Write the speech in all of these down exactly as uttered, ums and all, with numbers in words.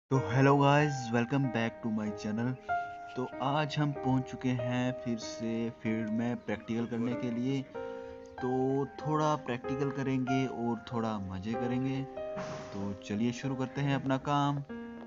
तो hello guys, welcome back to my channel. तो आज हम पहुंच चुके हैं फिर से फील्ड में प्रैक्टिकल करने के लिए। तो थोड़ा प्रैक्टिकल करेंगे और थोड़ा मज़े करेंगे। तो चलिए शुरू करते हैं अपना काम।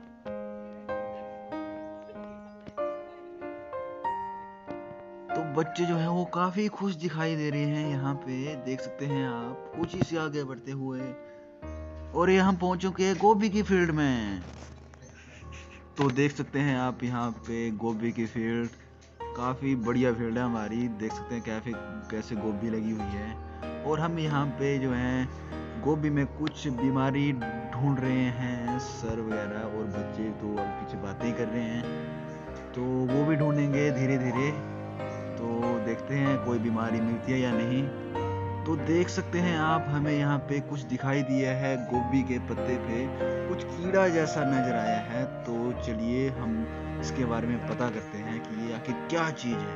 तो बच्चे जो हैं वो काफ़ी खुश दिखाई दे रहे हैं। यहाँ पे देख सकते हैं आप, कुछ ही से आगे बढ़ते हुए। और ये हम पहुंच चुके हैं गोभी की फील्ड में। तो देख सकते हैं आप यहाँ पे गोभी की फील्ड, काफ़ी बढ़िया फील्ड है हमारी। देख सकते हैं कैफे कैसे गोभी लगी हुई है। और हम यहाँ पे जो है गोभी में कुछ बीमारी ढूंढ रहे हैं। सर वगैरह और बच्चे तो अब पीछे बातें कर रहे हैं, तो वो भी ढूंढेंगे धीरे धीरे। तो देखते हैं कोई बीमारी मिलती है या नहीं। तो देख सकते हैं आप, हमें यहाँ पे कुछ दिखाई दिया है। गोभी के पत्ते पे कुछ कीड़ा जैसा नजर आया है। तो चलिए हम इसके बारे में पता करते हैं कि ये आखिर क्या चीज़ है।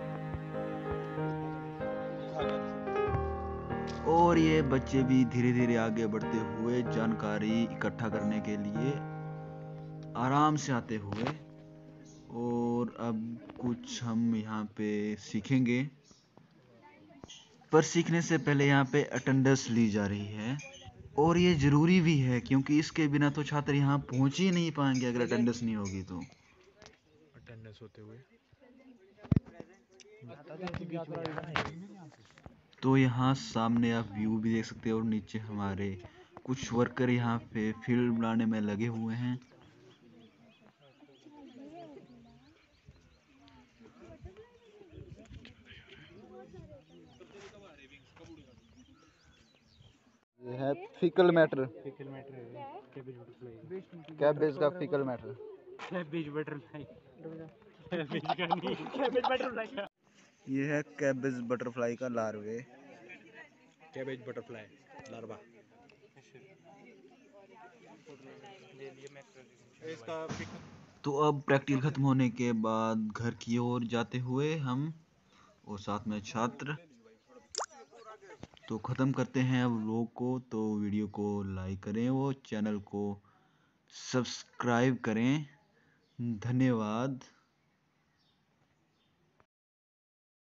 और ये बच्चे भी धीरे धीरे आगे बढ़ते हुए जानकारी इकट्ठा करने के लिए आराम से आते हुए। और अब कुछ हम यहाँ पे सीखेंगे, पर सीखने से पहले यहाँ पे अटेंडेंस ली जा रही है। और ये ज़रूरी भी है, क्योंकि इसके बिना तो छात्र यहाँ पहुँच ही नहीं पाएंगे अगर अटेंडेंस नहीं होगी तो। अटेंडेंस होते हुए तो यहाँ सामने आप व्यू भी देख सकते हो, और नीचे हमारे कुछ वर्कर यहाँ पे फील्ड बनाने में लगे हुए हैं। ये है फिकल मैटर, फीकल मैटर है। कैबेज बटरफ्लाई कैबेज का faecal matter. Cabbage butterfly cabbage का नहीं कैबेज बटरफ्लाई का ये है कैबेज बटरफ्लाई का लार्वे। Cabbage butterfly larva. इसका तो अब प्रैक्टिकल खत्म होने के बाद घर की ओर जाते हुए हम और साथ में छात्र तो ख़त्म करते हैं अब व्लॉग को। तो वीडियो को लाइक करें और चैनल को सब्सक्राइब करें। धन्यवाद।